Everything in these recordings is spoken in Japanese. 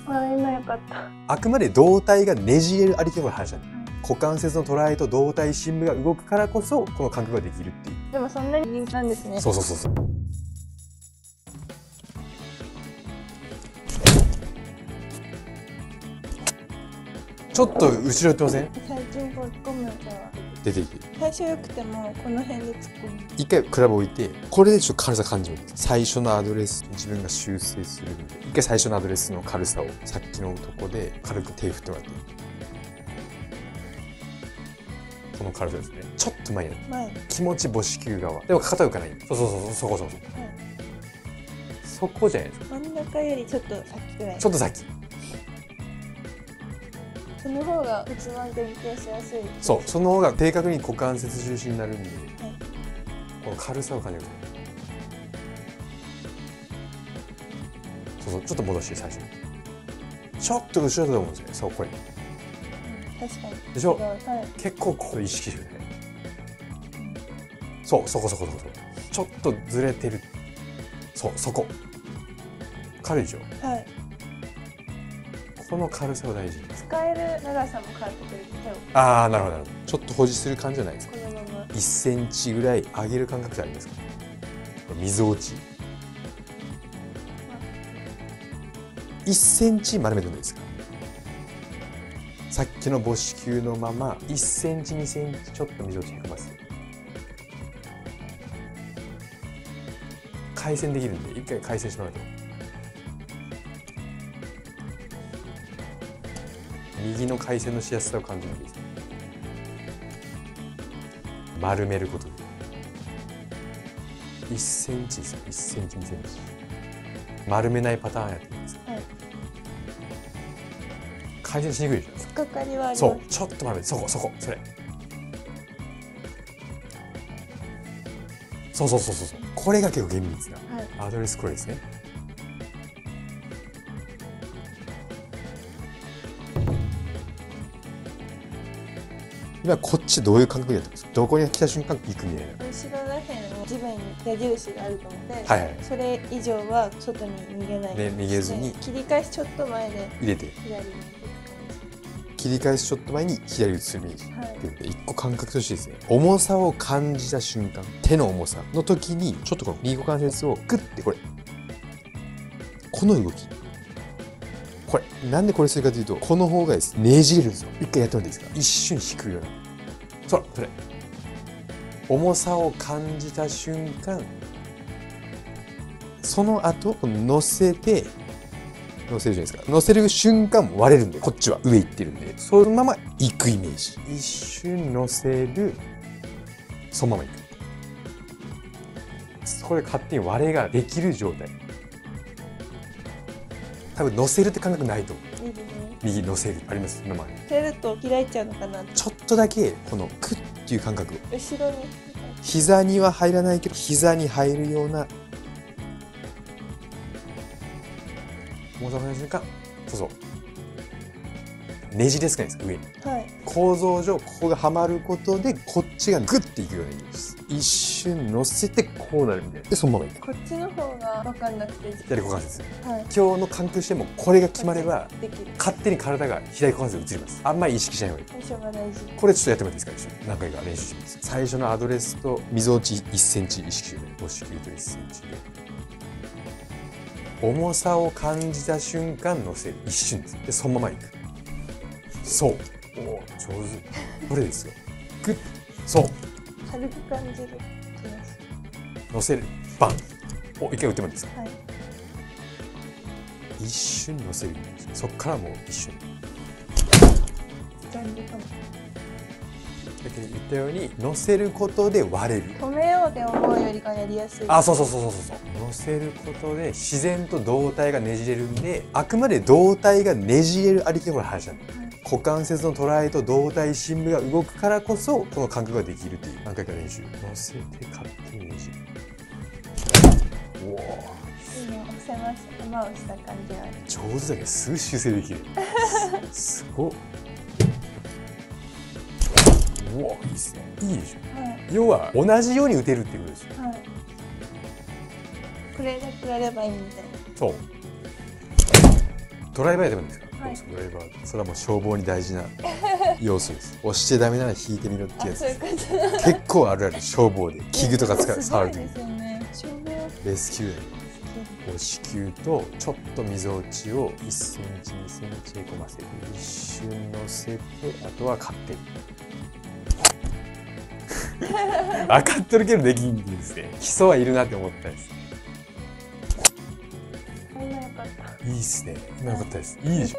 あ、今よかった。 あくまで胴体がねじれるありきの話なんだ。股関節のトライと胴体深部が動くからこそこの感覚ができるっていう。 でもそんなに人気なんですね。 そうそうそうそう。ちょっと後ろ寄ってません？ 最近こうゴムが出てきて。 最初良くてもこの辺で突っ込む。 一回クラブ置いて、これでちょっと軽さ感じるんです。最初のアドレス自分が修正するんで、一回最初のアドレスの軽さをさっきのとこで軽く手振ってもらって。この軽さですね。ちょっと前に気持ち母子球側。でもかかと浮かない。そうそうそう、そこそこ。はい、そこじゃないですか。 真ん中よりちょっと先ぐらい。 ちょっと先。 その方が骨盤前傾しやすい。 そう、その方が正確に股関節重心になるんで、はい、この軽さを感じる。そうそう、ちょっと戻して最初に。ちょっと後ろだと思うんですよね。そう、これ。 確かに。 でしょ、 はい、 結構ここ意識してるね。そう、そこそこそこ。ちょっとずれてる。そう、そこ。軽いでしょ。はい。この軽さは大事。 使える長さも変わってくる。手を。 ああ、なるほど。ちょっと保持する感じじゃないですか。 このまま。 1センチぐらい上げる感覚じゃありますか。溝落ち。1センチ丸めてもいいですか。さっきの母子球のまま1センチ2センチちょっと溝落ちへこます。回旋できるんで一回回旋してもらうと。右の回旋のしやすさを感じるんです。丸めることで1センチですよ。1センチ2センチ丸めないパターンやってみます。はい、回転しにくいでしょ。 突っかかりはあります。 そう、ちょっと丸めて、それそうこれが結構厳密な、はい、アドレスこれですね。今こっちどういう感覚でやってます？どこに来た瞬間行くみたいな。 後ろらへん地面に矢印があると思って、 はいはい、 それ以上は外に逃げないで、 逃げずに切り返しちょっと前で入れて左に行く感じ。切り返しちょっと前に左打つイメージ。はい、一個感覚としてですね、重さを感じた瞬間、手の重さの時にちょっとこの右股関節をグッてこの動き。これなんでこれするかというと、この方がですねねじれるんですよ。一回やってもらっていいですか。一瞬引くような。それ重さを感じた瞬間、その後乗せるじゃないですか。乗せる瞬間割れるんで、こっちは上行ってるんで、そのまま行くイメージ。一瞬乗せる、そのまま行く。それ勝手に割れができる状態。多分乗せるって感覚ないと思う。いいですね。右乗せるあります？今まで。 乗せると開いちゃうのかな。 ちょっとだけこのクッっていう感覚を。 後ろに。 膝には入らないけど膝に入るような。重さを感じる瞬間、そうねじれですかね、上に。はい、構造上ここがはまることでこっちがグッていくようなイメージです。一瞬乗せてこうなるみたいな。でそのままいく。 こっちの方が分かんなくて。 左股関節。はい、今日の感覚してもこれが決まれば勝手に体が左股関節に移ります。あんまり意識しない方がいい。 最初が大事。 これちょっとやってもらっていいですか。一緒に何回か練習してみます。最初のアドレスと溝落ち1センチ意識して母子球と1センチで。重さを感じた瞬間乗せる。一瞬です。でそのままいく。そう。おお、上手。これですよ。グッ。そう。 軽く感じる。 乗せる。バン。お、一回打ってもらっていいですか。 はい。 一瞬乗せる。そっからもう一瞬。先に言ったように乗せることで割れる。 止めようで思うよりかやりやすい。 あ、そう。乗せることで自然と胴体がねじれるんで、あくまで胴体がねじれるありきの話なんだ。股関節のトライと胴体深部が動くからこそこの感覚ができるっていう。何回か練習。乗せて勝手にねじる。おお。 今押せました。今押した感じは。 上手だけどすぐ修正できる。すごっ。うわ、いいですね。いいでしょ。はい、要は同じように打てるっていうことですよ。はい、 これだけやればいいみたいな。 そう。 ドライバーでもいいですか？ はいドライバー。それはもう消防に大事な要素です。押してダメなら引いてみろってやつそういでうす。 こと結構あるある、消防で器具とかすごい触るときですよね。消防レスキューでこう子宮とちょっとみぞおちを1センチ2センチへこませて一瞬乗せて、あとは勝手に分かっとるけどできんですね。基礎はいるなって思ったです。 今よかった。 いいっすね。今よかったです。いいでしょ。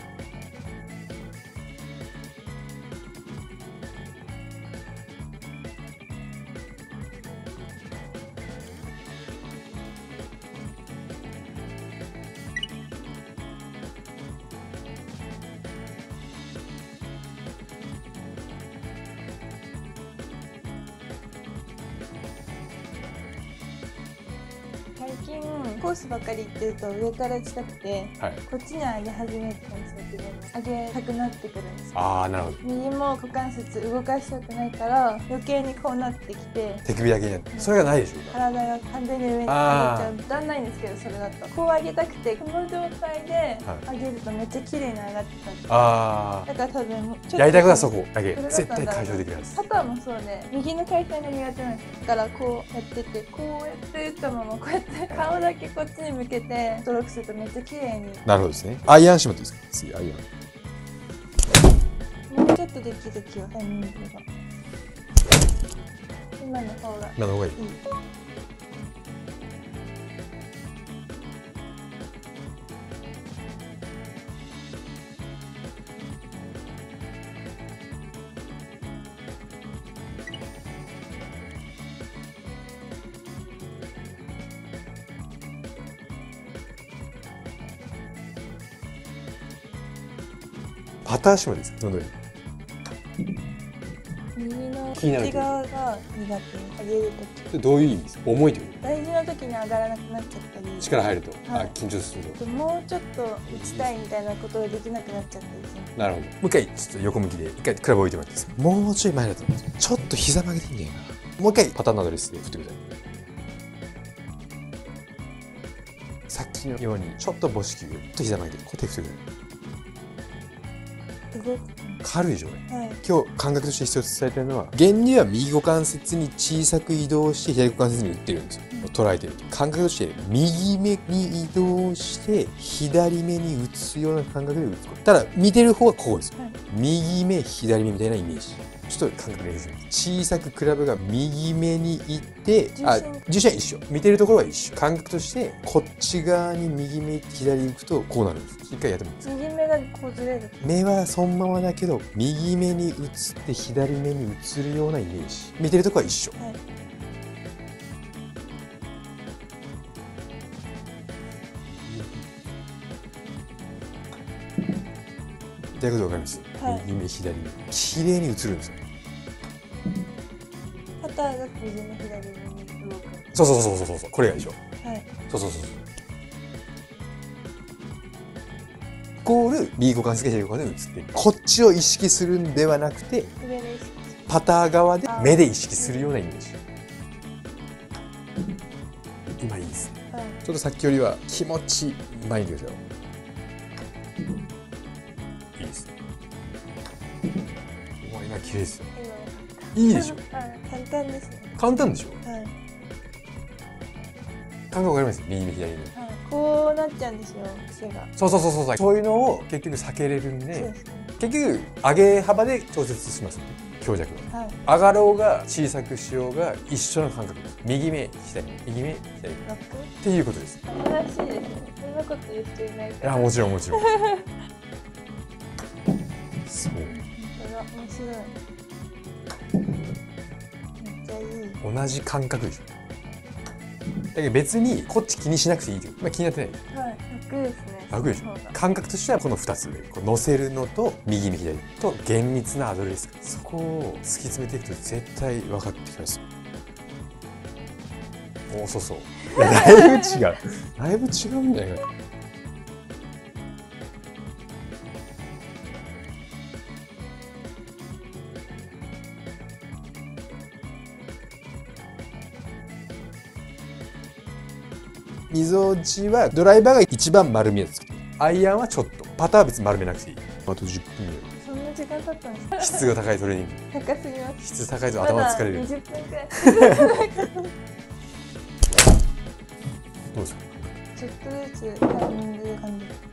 最近コースばっかり行ってると上から打ちたくて、 はい。 こっちに上げ始めてたんですよ。自分も上げたくなってくるんですよ。 ああ、なるほど。 右も股関節動かしたくないから余計にこうなってきて、 手首だけになって。それがないでしょ、今。 体が完全に上に上げちゃう。だんないんですけど、それだとこう上げたくて、この状態で上げるとめっちゃ綺麗に上がってたんですよ。 あだから多分ちょっとあ。やりたくはそこだけ。 それだ絶対ったんだろう解消できるはず。 パターンもそうで、右の回転が苦手なんですよ。だからこうやってて、こうやって打ったままこうやって顔だけこっちに向けてストロークするとめっちゃ綺麗に。 なるほどですね。アイアンしまっていいですか？次、アイアン。 もうちょっとできる気はタイミングが。今の方がいい。 今の方がいい。パターしまでいいですか？どんどん。 右の気になる内側が苦手。上げるとき。 どういう意味ですか？重いというこ大事な時に上がらなくなっちゃったり。 と。力入ると、 はいあ、緊張すると。 もうちょっと打ちたいみたいなことができなくなっちゃったりする。 なるほど。もう一回、ちょっと横向きで、一回クラブ置いてもらっていいですか？もうちょい前だと思うんです。ちょっと膝曲げていいんじゃないかな。もう一回、パターンのアドレスで振ってください。さっきのように、ちょっと母子球、ちょっと膝曲げて、こう手振ってください。 動く。 軽いでしょ、これ。 はい。 今日感覚として必要とされてるのは、原理は右股関節に小さく移動して左股関節に打ってるんですよ。捉えてる。感覚として右目に移動して左目に打つような感覚で打つこと。ただ見てる方はこうですよ。 はい。 右目左目みたいなイメージ。ちょっと感覚練習します。小さくクラブが右目に行って、重心は一緒。見てるところは一緒。感覚としてこっち側に右目左行くとこうなるんです。一回やってみてください。 右目がこうずれる。 目はそのままだけど右目に移って左目に移るようなイメージ。見てるとこは一緒。 はい。 ということわかります？ はい右目左目綺麗に映るんですよ。 パターが右目左目に動く。 そうこれがでしょ。 はい。 そうイコール右股関節が左股関節で映ってる。こっちを意識するんではなくて上で意識する。 パター側で目で意識するようなイメージ。今いいですね。 はい。 ちょっとさっきよりは気持ち前に出てください。いいですね。もう今綺麗ですよ。 今よかった。 いいでしょ。 はい。簡単ですね。 簡単でしょ。 はい。 感覚わかります？右目左目。 はい。こうなっちゃうんですよ。癖が。 そういうのを結局避けれるんで、 そうですね。 結局上げ幅で調節しますね。強弱は。 はい。 上がろうが小さくしようが一緒の感覚です。右目左目右目左目っロック。 ていうことです。 新しいですね。そんなこと言う人いないいから。 やもちろんそう。 本当だ。面白い。めっちゃいい。 同じ感覚でしょ。だけど別にこっち気にしなくていいってこと。まあ気になってない。 はい。楽ですね。 楽でしょその方が。 感覚としてはこの2つでこう乗せるのと右目左と厳密なアドレス、そこを突き詰めていくと絶対分かってきます。おお、そういやだいぶ違うだいぶ違うんじゃないかな。みぞおちはドライバーが一番丸みをつけてる。 アイアンはちょっとパターは別に丸めなくていい。あと10分ぐらい。 そんな時間経ったんですか？ 質が高いトレーニング。 高すぎます。 質高いと頭疲れる。 まだ20分くらい。 どうですか？ ちょっとずつタイミングで感じる。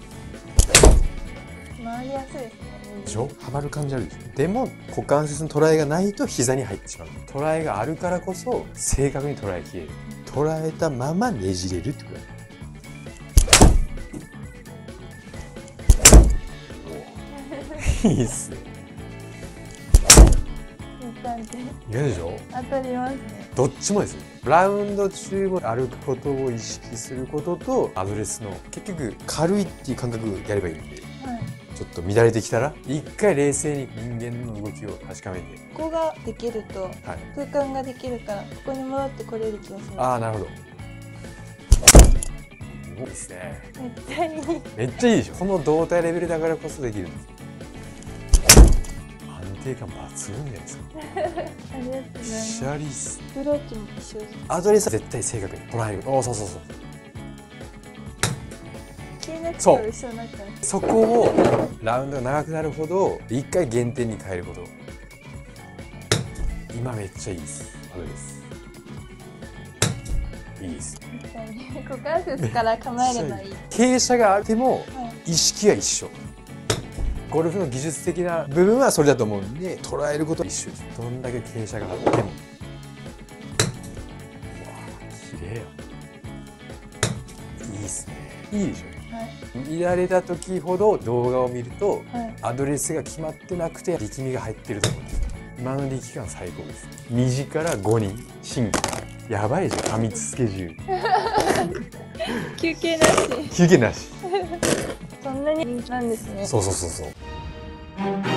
回りやすいですね。 でしょ？はまる感じあるでしょ？でも股関節のトライがないと膝に入ってしまう。トライがあるからこそ正確にトライ消える。捉えたままねじれるってことだ。いいっすね。嫌でしょ？ 当たりますね。 どっちもですね。ラウンド中も歩くことを意識することとアドレスの結局軽いっていう感覚やればいいんで、 はい、 ちょっと乱れてきたら一回冷静に人間の動きを確かめて、 ここができると、はい、空間ができるからここに戻ってこれる気がします。 ああ、なるほど。いいですね。 めっちゃいい。 めっちゃいいでしょ。この動体レベルだからこそできるんです。安定感抜群じゃないですか。 ありがとうございます。 シャリス。 ブローチも一緒です。 アドレスは絶対正確に捉える。おお、そうそうそう。そう。そこをラウンドが長くなるほど一回減点に変えること。今めっちゃいいです。アドレス。いいです。 股関節から構えればいい。 傾斜があっても意識は一緒。ゴルフの技術的な部分はそれだと思うんで、捉えることは一緒です。どんだけ傾斜があっても。うわぁ、綺麗よ。いいですね。いいでしょ。乱れた時ほど動画を見ると、アドレスが決まってなくて力みが入ってると思うんです。今の力感最高です。2時から5人進化。やばいじゃん、過密スケジュール。 休憩なし。 休憩なし。 そんなに人気なんですね。 そうそうそうそう。